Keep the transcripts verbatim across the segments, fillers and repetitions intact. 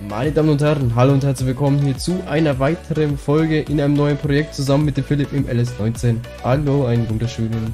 Meine Damen und Herren, hallo und herzlich willkommen hier zu einer weiteren Folge in einem neuen Projekt zusammen mit dem Philipp im L S neunzehn. Hallo, einen wunderschönen.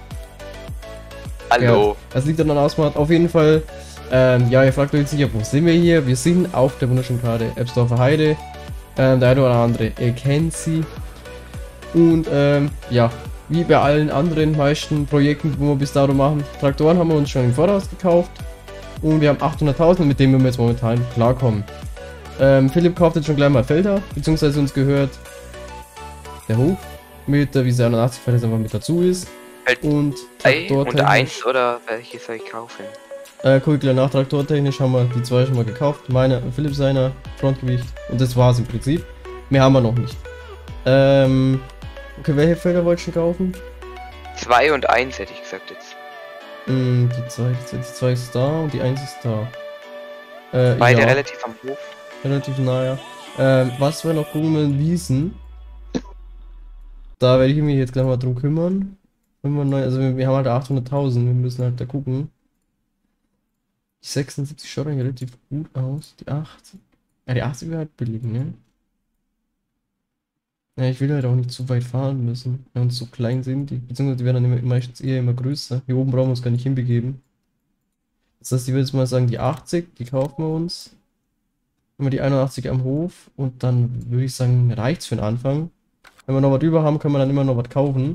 Hallo. Ja, das liegt dann an Ausmacht. Auf jeden Fall, ähm, ja, ihr fragt euch sicher, wo sind wir hier? Wir sind auf der wunderschönen Karte Ebsdorfer Heide. Ähm, der eine oder andere, ihr kennt sie. Und, ähm, ja, wie bei allen anderen meisten Projekten, wo wir bis dato machen, Traktoren haben wir uns schon im Voraus gekauft. Und wir haben achthunderttausend, mit denen wir jetzt momentan klarkommen. Ähm, Philipp kauft jetzt schon gleich mal Felder, beziehungsweise uns gehört der Hof mit der Wiese einundachtzig, weil das einfach mit dazu ist. Feld Und zwei und traktortechnisch, eins oder welche soll ich kaufen? äh, guck gleich nach, traktortechnisch haben wir die zwei schon mal gekauft. Meine, Philipp seiner, Frontgewicht. Und das war's im Prinzip. Mehr haben wir noch nicht. Ähm, okay, welche Felder wollt ihr kaufen? zwei und eins hätte ich gesagt jetzt. Mm, die zwei, die zwei ist da und die eins ist da. Äh, Beide ja. relativ am Hof. Relativ nahe. Ähm, was wir noch gucken mit Wiesen. Da werde ich mich jetzt gleich mal drum kümmern. Also wir, wir haben halt achthunderttausend, wir müssen halt da gucken. Die sechsundsiebzig schaut eigentlich relativ gut aus. Die achtzig. Ja, die achtzig wäre halt billig, ne? Ja, ich will halt auch nicht zu weit fahren müssen, wenn uns so klein sind. Die, beziehungsweise die werden dann immer, meistens eher immer größer. Hier oben brauchen wir uns gar nicht hinbegeben. Das heißt, ich würde jetzt mal sagen, die achtzig, die kaufen wir uns. Haben wir die einundachtzig am Hof und dann würde ich sagen, reicht's für den Anfang. Wenn wir noch was über haben, können wir dann immer noch was kaufen.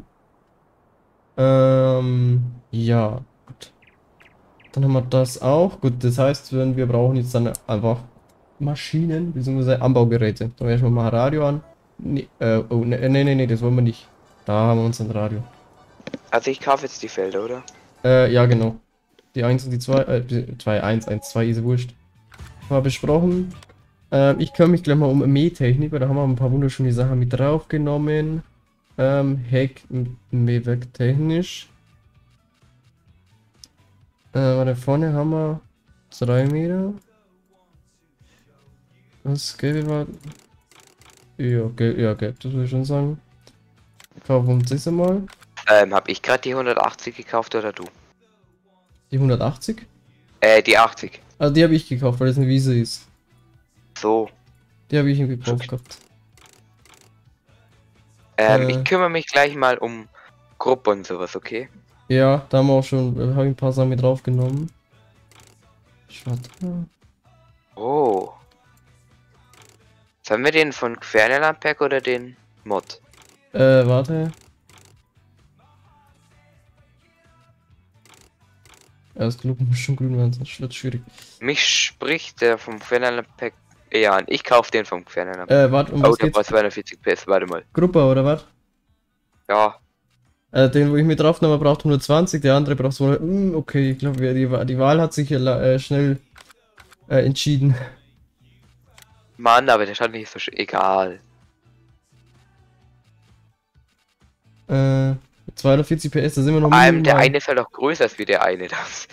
Ähm, ja, gut. Dann haben wir das auch. Gut, das heißt, wenn wir brauchen jetzt dann einfach Maschinen bzw. Anbaugeräte. Dann werfen wir mal Radio an. Nee, äh, oh, ne, ne, ne, ne, das wollen wir nicht. Da haben wir uns ein Radio. Also ich kaufe jetzt die Felder, oder? Äh, ja, genau. Die eins und die zwei, äh, zwei, eins, eins, zwei ist wurscht. War besprochen. Ähm, ich kümmere mich gleich mal um Mähtechnik, weil da haben wir ein paar wunderschöne Sachen mit draufgenommen. Ähm, Heck, Mähwerk technisch. Äh, da vorne haben wir drei Meter. Das Gelbe war. Ja, gelb, ja, gelb, das würde ich schon sagen. Kaufen wir uns das einmal. Ähm, hab ich gerade die hundertachtzig gekauft oder du? Die hundertachtzig? Äh, die achtzig. Also die habe ich gekauft, weil das eine Wiese ist. So. Die habe ich im Gebrauch gehabt. Ähm, Äh. ich kümmere mich gleich mal um Gruppe und sowas, okay? Ja, da haben wir auch schon, äh, habe ich ein paar Sachen mit draufgenommen. Warte mal. Oh. Sollen wir den von Querneland-Pack oder den Mod? Äh, warte. Ja, das Glück muss schon grün werden, sonst wird schwierig. Mich spricht der vom Querneland-Pack eher an. Ich kaufe den vom Querneland-Pack. Äh, warte, um Oh, was der geht's? war zweiundvierzig P S, warte mal. Gruppe, oder was? Ja. Äh, den, wo ich mit draufnehme, braucht hundertzwanzig, der andere braucht zweihundert. Hm, okay, ich glaube, die, die Wahl hat sich äh, schnell äh, entschieden. Mann, aber der schaut nicht so schön. Egal. Äh, zweihundertvierzig P S, da sind wir noch Vor allem der minimal. eine ist halt auch größer als wie der eine das.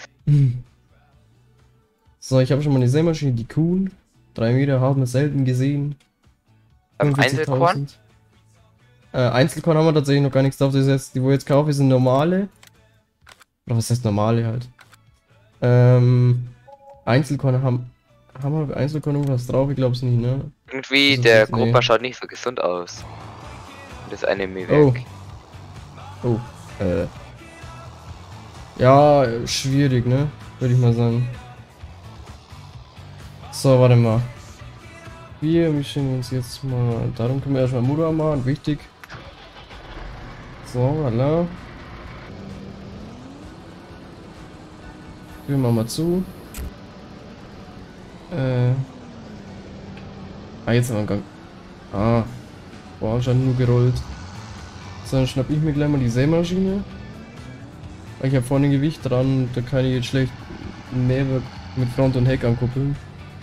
So, ich habe schon mal eine Sämaschine, die Kuhn. drei Meter haben wir selten gesehen. Am Einzelkorn? Äh, Einzelkorn haben wir tatsächlich noch gar nichts drauf. Das ist jetzt, die wo ich jetzt kaufe, sind normale. Oder was heißt normale halt? Ähm, Einzelkorn haben. Haben wir Einzelkorn irgendwas drauf? Ich glaube es nicht, ne? Irgendwie, Also, der das- nee. Grupper schaut nicht so gesund aus. Das eine Mähwerk. Oh. Oh. Äh. Ja, äh, schwierig, ne? Würde ich mal sagen. So, warte mal. Wir mischen uns jetzt mal. Darum können wir erstmal Mutter machen, wichtig. So, voilà. Wir machen mal zu. Äh. Ah, jetzt haben wir Gang. Ah. Boah, schon nur gerollt. So, dann schnapp ich mir gleich mal die Sämaschine. Ich habe vorne Gewicht dran, da kann ich jetzt schlecht Mähwerk mit Front und Heck ankuppeln.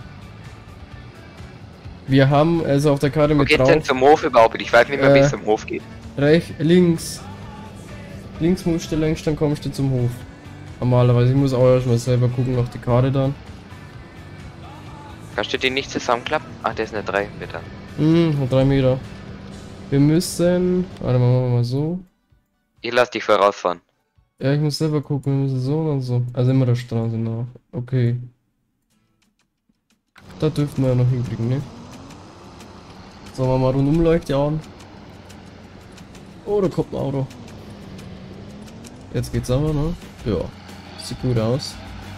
Wir haben also auf der Karte Wo mit geht's drauf. denn zum Hof überhaupt? Ich weiß nicht mehr, wie Äh. es zum Hof geht. Rechts, links. Links musst du längst, dann kommst du zum Hof. Normalerweise, ich muss auch erstmal selber gucken auf die Karte dann. Kannst du den nicht zusammenklappen? Ach, der ist eine drei Meter. Hm, noch drei Meter. Wir müssen. Warte mal, machen wir mal so. Ich lass dich vorausfahren. Ja, ich muss selber gucken, wir müssen so und so. Also immer der Straße nach. Okay. Da dürften wir ja noch hinkriegen, ne? Sollen wir mal rundum leuchten an? Oh, da kommt ein Auto. Jetzt geht's aber, ne? Ja. Sieht gut aus.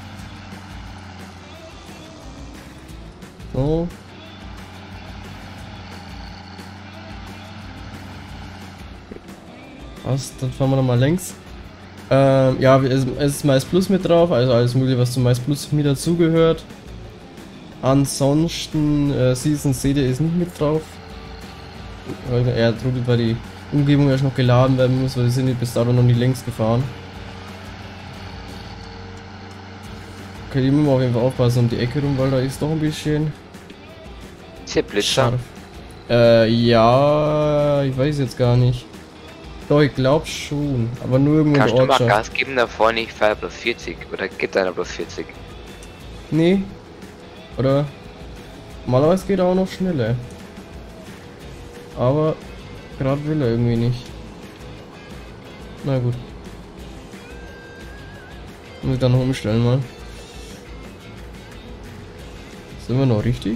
So. Was? Dann fahren wir nochmal längs. Ähm, ja, es ist Mais Plus mit drauf, also alles mögliche, was zum Mais Plus mit dazugehört. Ansonsten, äh, Season C D ist nicht mit drauf. Er trudelt, weil die Umgebung erst noch geladen werden muss, weil wir sind bis dato noch nicht längst gefahren. Okay, die müssen wir auf jeden Fall aufpassen um die Ecke rum, weil da ist doch ein bisschen Ist hier Blitzer? scharf. Äh, ja, ich weiß jetzt gar nicht. Doch, ich glaub schon, aber nur irgendwo in Kannst der du mal Ortschaft. Gas geben davor, nicht fahr plus vierzig oder gibt einer plus vierzig? Nee. Oder? Normalerweise geht er auch noch schneller. Aber gerade will er irgendwie nicht. Na gut. Muss ich dann noch umstellen mal. Sind wir noch richtig?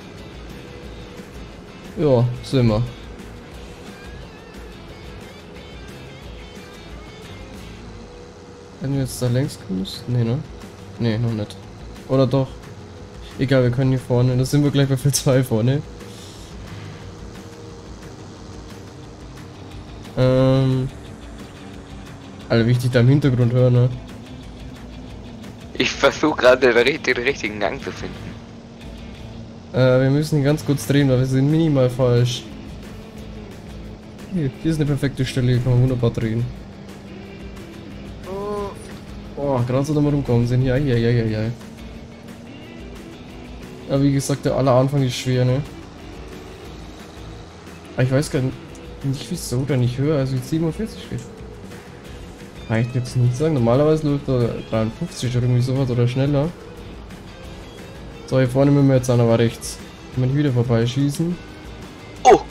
Ja, sind wir. Hätten wir jetzt da längs gemusst? Nee, ne? Nee, noch nicht. Oder doch? Egal, wir können hier vorne. Da sind wir gleich bei Feld zwei vorne. Ähm. Alter, wichtig da im Hintergrund hören, ne? Ich versuche gerade den richtigen, den richtigen Gang zu finden. Äh, wir müssen ihn ganz kurz drehen, weil wir sind minimal falsch. Hier, hier ist eine perfekte Stelle, hier kann man wunderbar drehen. Oh, gerade so, dass wir rumkommen sind. Ja, ja, ja, ja, ja. Ja, wie gesagt, der aller Anfang ist schwer, ne? Aber ich weiß gar nicht, wieso der nicht höher als wie siebenundvierzig geht. Kann ich jetzt nicht sagen. Normalerweise läuft er dreiundfünfzig oder irgendwie sowas oder schneller. So, hier vorne müssen wir jetzt an, aber rechts. Können wir wieder vorbeischießen. Oh!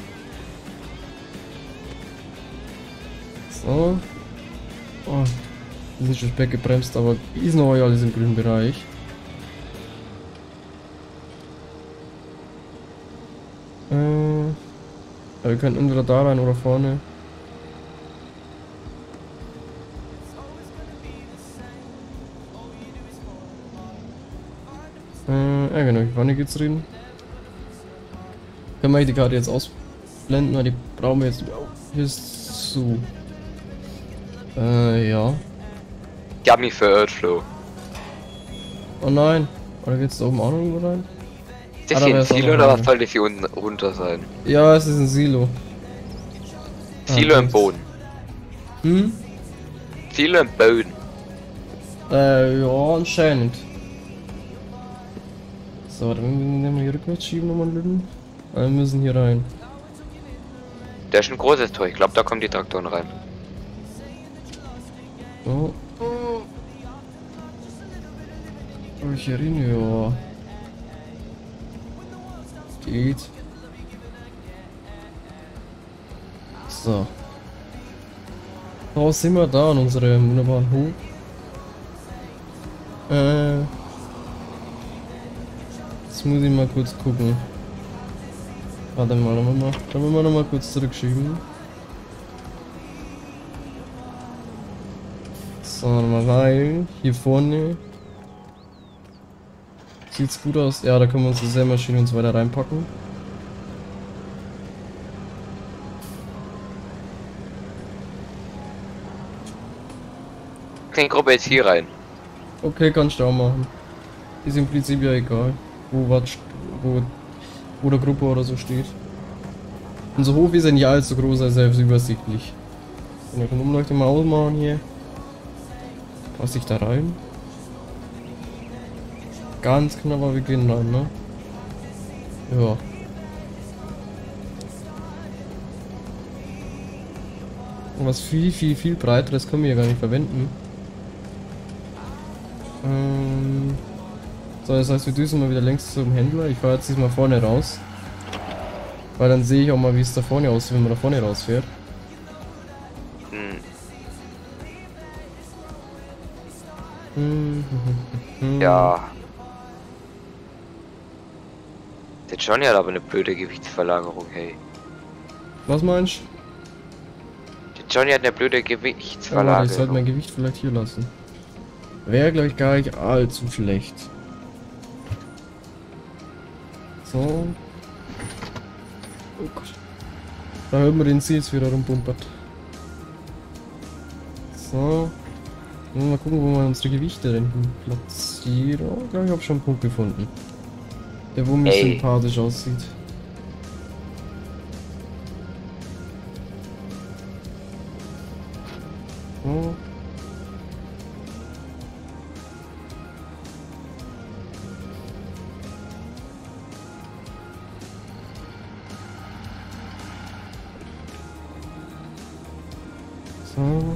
So. Oh. Wir sind schon spät gebremst, aber ist noch alles im grünen Bereich. Äh, ja, wir können entweder da rein oder vorne. Äh, ja genau, hier vorne geht's rein. Können wir die Karte jetzt ausblenden, weil die brauchen wir jetzt bis zu. Äh, ja. Ich hab mich verirrt, Flo. Oh nein. Oder geht's da oben auch noch irgendwo rein? Ist das Ah, da hier ein wär's auch Silo noch oder rein. was soll das hier unten runter sein? Ja, es ist ein Silo. Silo Ah, im Boden. Hm? Silo im Boden. Äh, ja, anscheinend. So, dann nehmen wir hier rückwärts schieben nochmal Lüden. Wir müssen hier rein. Da ist ein großes Tor, ich glaube da kommen die Traktoren rein. So. Oh, ich erinnere, ja. Geht. So. Wo sind wir da an unserem wunderbaren Hof? Äh. Jetzt muss ich mal kurz gucken. Warte mal, dann müssen wir, dann müssen wir noch mal kurz zurückschieben. So, mal rein. Hier vorne. Sieht's gut aus. Ja, da können wir unsere Sämaschine und so weiter reinpacken. Keine Gruppe jetzt hier rein. Okay, kannst du auch machen. Ist im Prinzip ja egal, wo was, wo, wo der Gruppe oder so steht. Unser Hof ist ja nicht allzu groß, also selbst übersichtlich. Und wir können Umleuchte mal ausmachen hier. Passe ich da rein? Ganz knapp, aber wir gehen rein, ne? Ja. Und was viel, viel, viel breiteres können wir ja gar nicht verwenden. Ähm so, das heißt, wir düsen mal wieder längs zum Händler. Ich fahre jetzt diesmal vorne raus. Weil dann sehe ich auch mal, wie es da vorne aussieht, wenn man da vorne rausfährt. Hm. Hm, hm, hm, hm. Ja. Der Johnny hat aber eine blöde Gewichtsverlagerung, hey. Was meinst Der Johnny hat eine blöde du? Aber Gewichtsverlagerung. ich sollte mein Gewicht vielleicht hier lassen. Wäre, glaube ich, gar nicht allzu schlecht. So. Oh Gott. Da hört man den See jetzt wieder rumpumpert. So. Mal gucken, wo wir unsere Gewichte denn hin platzieren. Oh, ich glaube, ich habe schon einen Punkt gefunden. Der, wo mir Ey. sympathisch aussieht. So. So.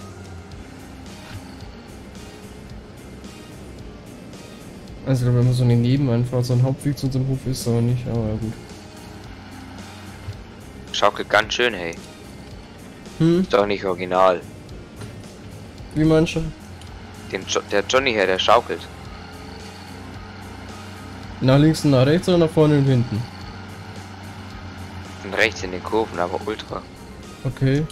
Also wenn man so eine Nebeneinfahrt, so ein Hauptweg zu unserem Hof ist, aber nicht, aber ja gut. Schaukelt ganz schön, hey. Hm? Ist doch nicht original. Wie meinst du? Den jo der Johnny hier, der schaukelt. Nach links und nach rechts oder nach vorne und hinten? Und rechts in den Kurven, aber ultra. Okay.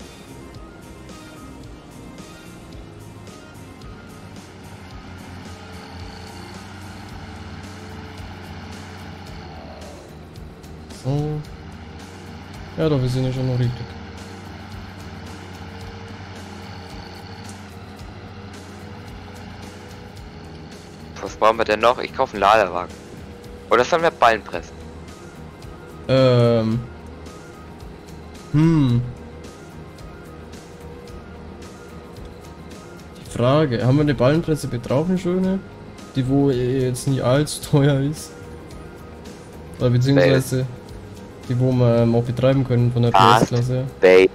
So. Ja, doch, wir sind ja schon noch richtig. Was brauchen wir denn noch? Ich kaufe einen Ladewagen. Oder sollen wir Ballen pressen? Ähm. Hm. Die Frage, haben wir eine Ballenpresse betraut, eine schöne? Die wo jetzt nicht allzu teuer ist? Oder beziehungsweise die wo wir ähm, auch betreiben können von der P Was? S-Klasse. Babe.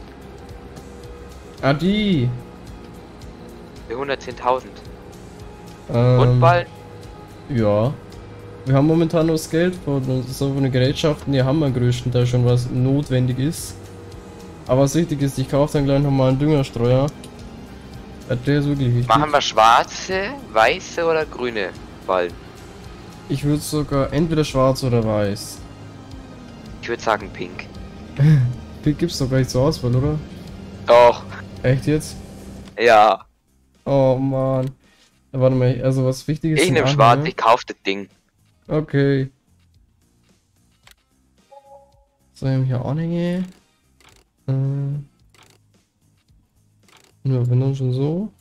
Ah, die! Für hundertzehntausend. Ähm, Und Ballen? Ja. Wir haben momentan noch das Geld von so von den Gerätschaften, die haben wir größtenteils schon, was notwendig ist. Aber was wichtig ist, ich kaufe dann gleich nochmal einen Düngerstreuer. Ja, der ist wirklich wichtig. Machen wir schwarze, weiße oder grüne Ballen? Ich würde sogar entweder schwarz oder weiß. Ich würde sagen pink. Pink gibt's doch gar nicht zur Auswahl, oder? Doch. Echt jetzt? Ja. Oh man. Ja, warte mal, also was wichtig ist. Ich sind nehme schwarz, Anhänger. ich kauf das Ding. Okay. So, wir haben hier Anhänge. Äh. Ja, wenn dann schon so.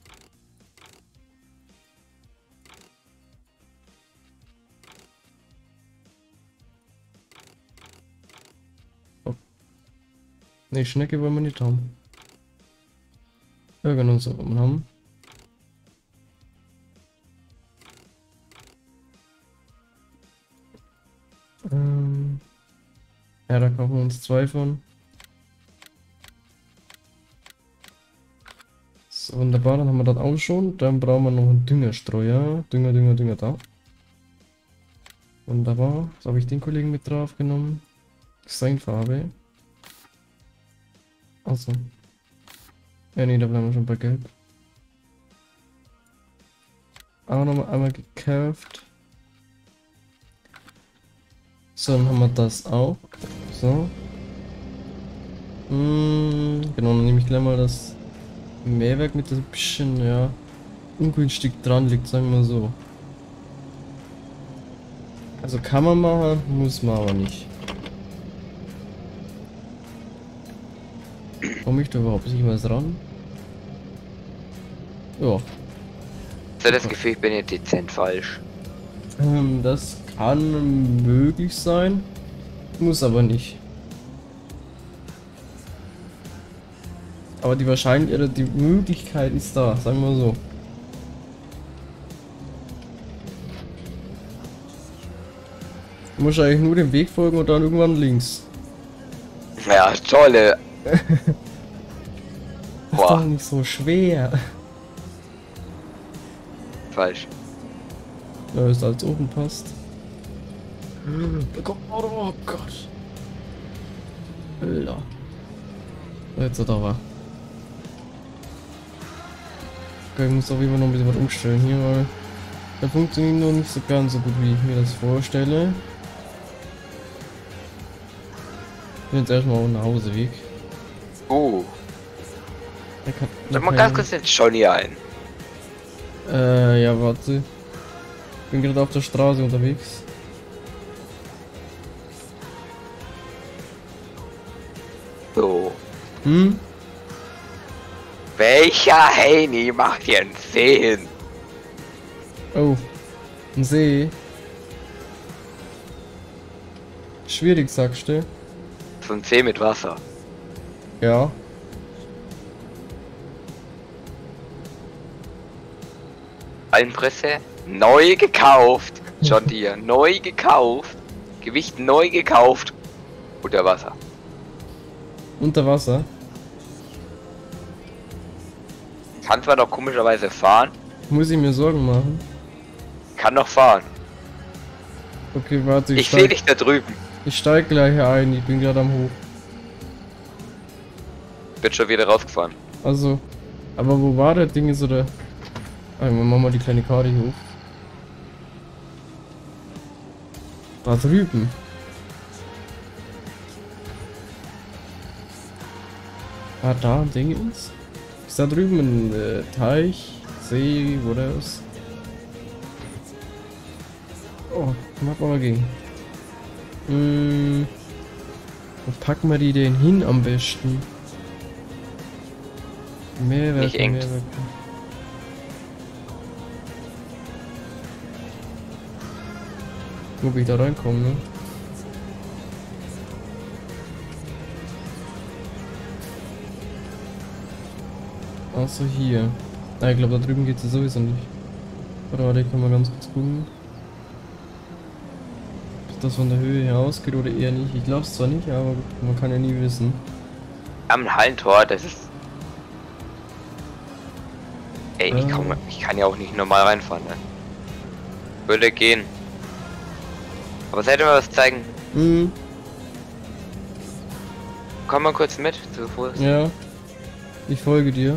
Oh. Ne, Schnecke wollen wir nicht haben. Irgendwann so wollen wir haben. Ähm. Ja, da kaufen wir uns zwei von. So, wunderbar, dann haben wir das auch schon. Dann brauchen wir noch einen Düngerstreuer. Dünger, Dünger, Dünger da. Wunderbar. So habe ich den Kollegen mit drauf genommen. Designfarbe. Also. Ja, nee, da bleiben wir schon bei Gelb. Auch nochmal einmal gekauft. So, dann haben wir das auch. So. Hm, genau, dann nehme ich gleich mal das Mehrwerk mit, das ein bisschen, ja, ungünstig dran liegt, sagen wir mal so. Also kann man machen, muss man aber nicht. Komme ich da überhaupt nicht was ran? Ja. Ich habe das Gefühl, ich bin hier dezent falsch. Ähm, das kann möglich sein, muss aber nicht. Aber die Wahrscheinlichkeit, die Möglichkeit ist da, sagen wir so. Du musst eigentlich nur dem Weg folgen und dann irgendwann links. Ja, tolle. Das ist Boah. doch nicht so schwer. Falsch. Ja, ist als oben passt. Da kommt ein Auto, oh Gott. Alter. Jetzt hat er war. Okay, ich muss auf jeden Fall noch ein bisschen was umstellen hier, weil der funktioniert noch nicht so ganz so gut, wie ich mir das vorstelle. bin jetzt erstmal auf dem Nachhauseweg. Uh. Ich hab Sag mal ganz kurz den Johnny ein. Äh, ja, warte. Bin gerade auf der Straße unterwegs. So. Hm? Welcher Heini macht hier einen See hin? Oh. Ein See. Schwierig, sagst du? So ein See mit Wasser. Ja. Ballenpresse neu gekauft. John Deere neu gekauft. Gewicht neu gekauft. Unter Wasser. Unter Wasser. Kann zwar noch komischerweise fahren. Muss ich mir Sorgen machen? Kann noch fahren. Okay, warte. Ich sehe dich da drüben. Ich steig gleich ein. Ich bin gerade am Hof. Bin schon wieder rausgefahren. Also. Aber wo war der Ding ist oder? Ah, wir machen mal die kleine Karte hier hoch. Da drüben. Ah, da ein Ding ist. Ist da drüben ein äh, Teich, See, wo der ist? Oh, mag mal gehen. Hm, wo packen wir die denn hin am besten? Mehrwerke, Nicht eng. Mehrwerke. Wo will ich da reinkommen, ne? Also hier. Ah, ich glaube, da drüben geht es sowieso nicht. Warte, warte, ich kann mal ganz kurz gucken. Ob das von der Höhe her ausgeht oder eher nicht. Ich glaube es zwar nicht, aber man kann ja nie wissen. Am Hallentor, das ist. Ey, ich, Ah. komm, ich kann ja auch nicht normal reinfahren, ne? Würde gehen. Aber seid ihr mal was zeigen? Mhm. Komm mal kurz mit, zu Fuß. Ja. Ich folge dir.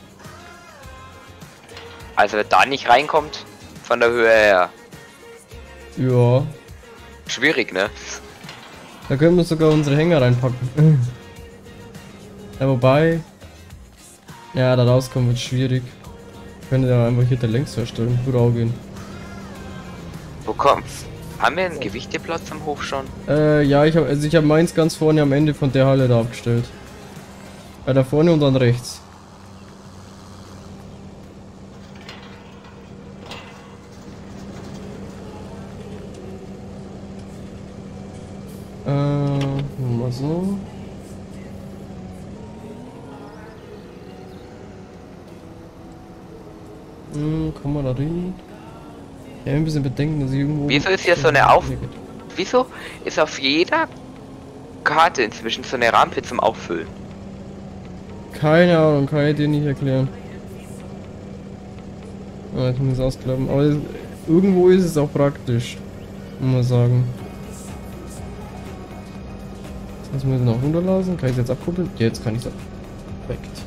Also wer da nicht reinkommt, von der Höhe her. Ja. Schwierig, ne? Da können wir sogar unsere Hänger reinpacken. Ja, wobei. Ja, da rauskommen wird schwierig. Könnte ja einfach hier der längs herstellen. Würde auch gehen. Wo kommt's? Haben wir einen Gewichteplatz am Hof schon? Äh, ja, ich habe also ich habe meins ganz vorne am Ende von der Halle da abgestellt. Ja, da vorne und dann rechts. Äh, mal so. Hm, kann man da rein? Ja, ein bisschen bedenken, dass ich irgendwo... Wieso ist hier so eine Auf... Wieso ist auf jeder Karte inzwischen so eine Rampe zum Auffüllen? Keine Ahnung, kann ich dir nicht erklären. Ah, ich muss es ausklappen. Aber es, irgendwo ist es auch praktisch. Muss man sagen. Das muss ich noch runterlassen. Kann ich es jetzt abkuppeln? Ja, jetzt kann ich es ab. Perfekt.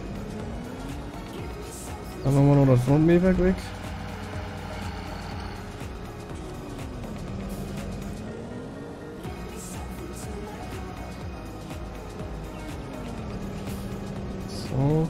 Dann machen wir noch das Frontmähwerk weg. So.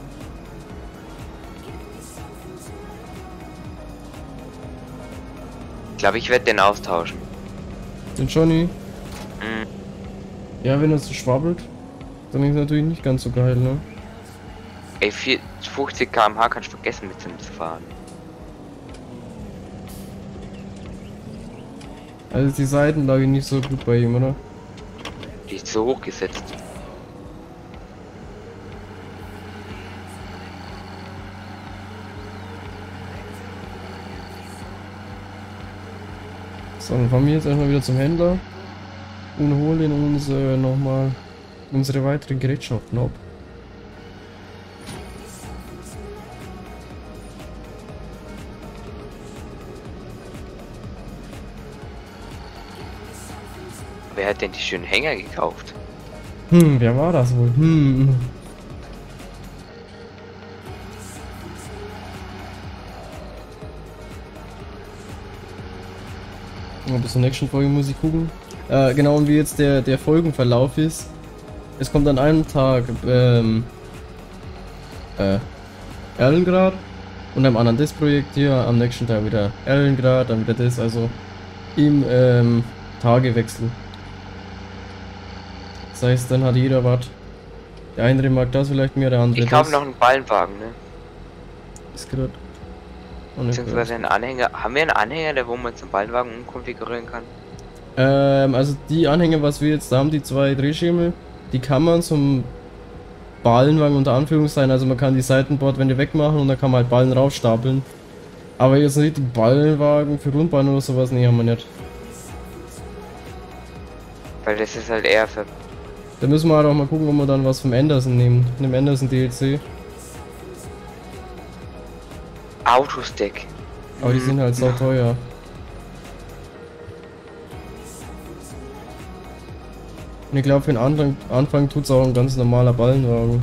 Ich glaube, ich werde den austauschen. Den Johnny. Mhm. Ja, wenn er so schwabbelt, dann ist es natürlich nicht ganz so geil, ne? Ey, vier- fünfzig Kilometer pro Stunde kannst du vergessen mit dem zu fahren. Also ist die Seitenlage nicht so gut bei ihm, oder? Die ist so hoch gesetzt. So, dann fahren wir jetzt erstmal wieder zum Händler und holen uns äh, nochmal unsere weiteren Gerätschaften ab. Wer hat denn die schönen Hänger gekauft? Hm, wer war das wohl? Hm. Ja, bis zur nächsten Folge muss ich gucken. Äh, genau, und wie jetzt der, der Folgenverlauf ist. es kommt an einem Tag ähm, äh, Erlengrad und am anderen das Projekt hier, am nächsten Tag wieder Erlengrad, dann wieder das, also im ähm, Tagewechsel. Das heißt, dann hat jeder was. Der eine mag das vielleicht mehr, der andere Ich kaufe das. noch einen Ballenwagen, ne? Ist gerade. Beziehungsweise einen Anhänger. Haben wir einen Anhänger, der wo man zum Ballenwagen umkonfigurieren kann? Ähm, also die Anhänger, was wir jetzt da haben, die zwei Drehschemel, die kann man zum Ballenwagen unter Anführungszeichen, also man kann die Seitenbordwände wegmachen und dann kann man halt Ballen raufstapeln. Aber jetzt nicht die Ballenwagen für Rundbahn oder sowas, nee, haben wir nicht. Weil das ist halt eher für... Da müssen wir halt auch mal gucken, ob wir dann was vom Anderson nehmen, von dem Anderson D L C. Autostack. Aber die sind halt sau teuer. Und ich glaube, für den Anfang, Anfang tut es auch ein ganz normaler Ballenwagen.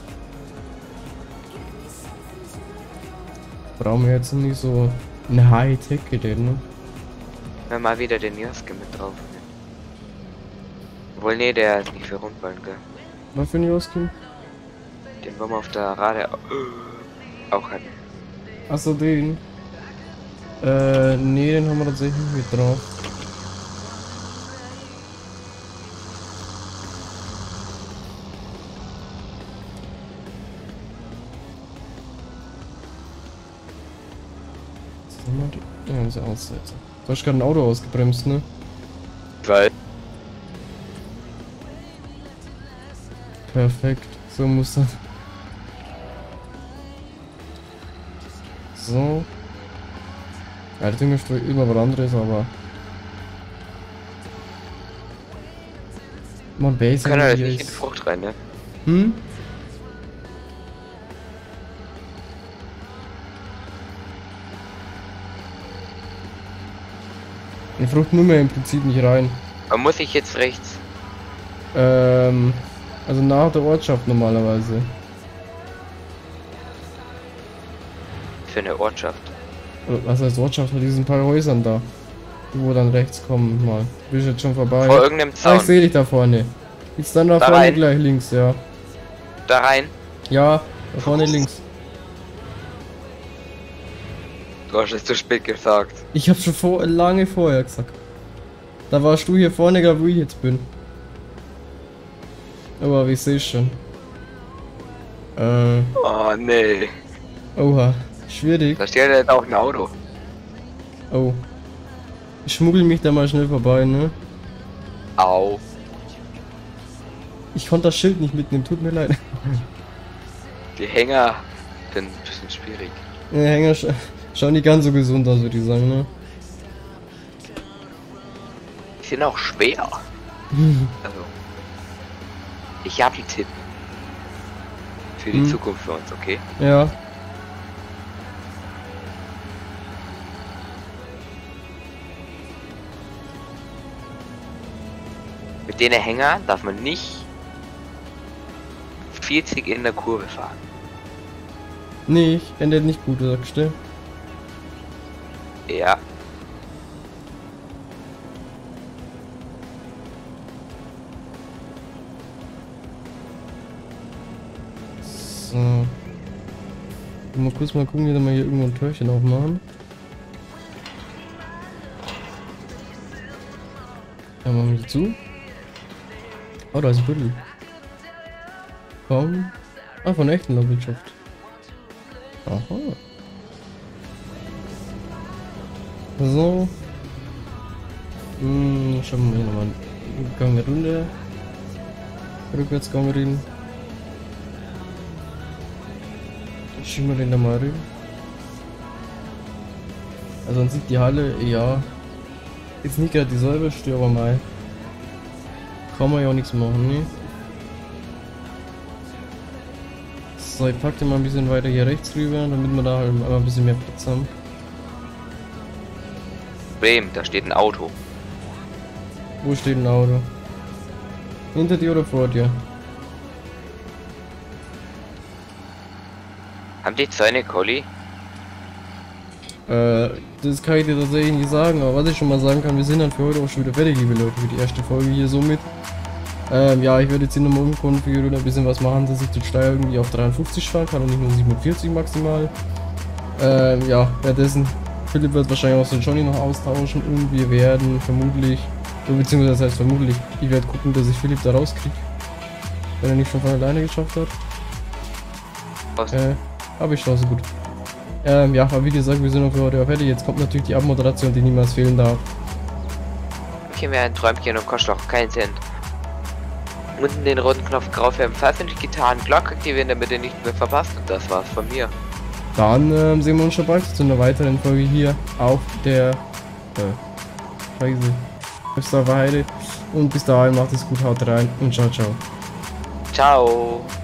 Brauchen wir jetzt nicht so eine High-Tech-Gerät, ne? Wenn mal wieder den Joske mit drauf. Obwohl, nee, der ist nicht für Rundballen, gell? Was für ein Joski? Den wollen wir auf der Rade auch hatten. Achso, den. Äh, nee, den haben wir tatsächlich nicht mit drauf. Was haben wir die? Ja, diese Aussetzer. Du hast gerade ein Auto ausgebremst, ne? Weil? Perfekt, so muss das. So. Ja, der Ding ist immer was anderes, aber. Man Base Kann er jetzt nicht in die Frucht rein, ne? Hm? In Frucht muss man im Prinzip nicht rein. Aber muss ich jetzt rechts? Ähm. Also nach der Ortschaft normalerweise. Für eine Ortschaft. Oder was heißt Ortschaft? Mit diesen paar Häusern da. Die wo dann rechts kommen mal. Bin ich jetzt schon vorbei. Vor irgendeinem Ah, Zaun. ich sehe dich da vorne. Jetzt dann da, Da vorne rein. gleich links, ja. Da rein. Ja, da vorne links. Du hast es zu spät gesagt. Ich hab schon vor, lange vorher gesagt. Da warst du hier vorne, glaub, wo ich jetzt bin. Aber wie sehe ich schon. Äh, Oh nee. oha, schwierig. Da steht jetzt auch ein Auto. Oh. Ich schmuggel mich da mal schnell vorbei, ne? Au. Ich konnte das Schild nicht mitnehmen, tut mir leid. Die Hänger sind ein bisschen schwierig. Die Hänger scha schauen nicht ganz so gesund aus, würde ich sagen, ne? Die sind auch schwer. Also. Ich hab die Tipp. Für die Hm. Zukunft für uns, okay? Ja. Mit den Hänger darf man nicht vierzig in der Kurve fahren. Nee, ich endet nicht gut, sagst du. Ja. So. Mal kurz mal gucken, wie wir mal hier irgendwo ein Türchen aufmachen. Ja, machen wir hier zu. Oh, da ist ein Büttel. Komm. Ah, von der echten Landwirtschaft. Aha. So. Hm, schauen wir hier nochmal einen Gang runter. Rückwärtsgang rein. Schieben wir den da mal rein. Also man sieht die Halle, ja. Ist nicht gerade die säuberste, aber mal. Kann man ja auch nichts machen, ne? So, ich pack den mal ein bisschen weiter hier rechts rüber, damit wir da halt einmal ein bisschen mehr Platz haben. Problem, da steht ein Auto. Wo steht ein Auto? Hinter dir oder vor dir? Haben die Zäune Colli? Äh, das kann ich dir tatsächlich nicht sagen, aber was ich schon mal sagen kann, wir sind dann für heute auch schon wieder fertig, liebe Leute, für die erste Folge hier somit. Ähm, ja, ich werde jetzt hier nochmal umkonfigurieren, ein bisschen was machen, dass ich den Steuer irgendwie auf dreiundfünfzig fahren kann und nicht nur siebenundvierzig maximal. Ähm, ja, währenddessen, Philipp wird wahrscheinlich auch so Johnny noch austauschen und wir werden vermutlich, beziehungsweise das heißt vermutlich, ich werde gucken, dass ich Philipp da rauskriege, wenn er nicht schon von alleine geschafft hat. Was? Äh, aber ich schaue so gut. Ähm, ja, aber wie gesagt, wir sind noch für heute fertig. Jetzt kommt natürlich die Abmoderation, die niemals fehlen darf. Okay, mir ein Träumchen und kostet auch keinen Cent. Unten den roten Knopf drauf werden, Pfeifen, die Gitarren, Glocke aktivieren, damit ihr nicht mehr verpasst. Und das war's von mir. Dann ähm, sehen wir uns schon bald zu einer weiteren Folge hier auf der äh, Scheiße, Österreicher Heide. Und bis dahin macht es gut, haut rein und ciao, ciao. Ciao.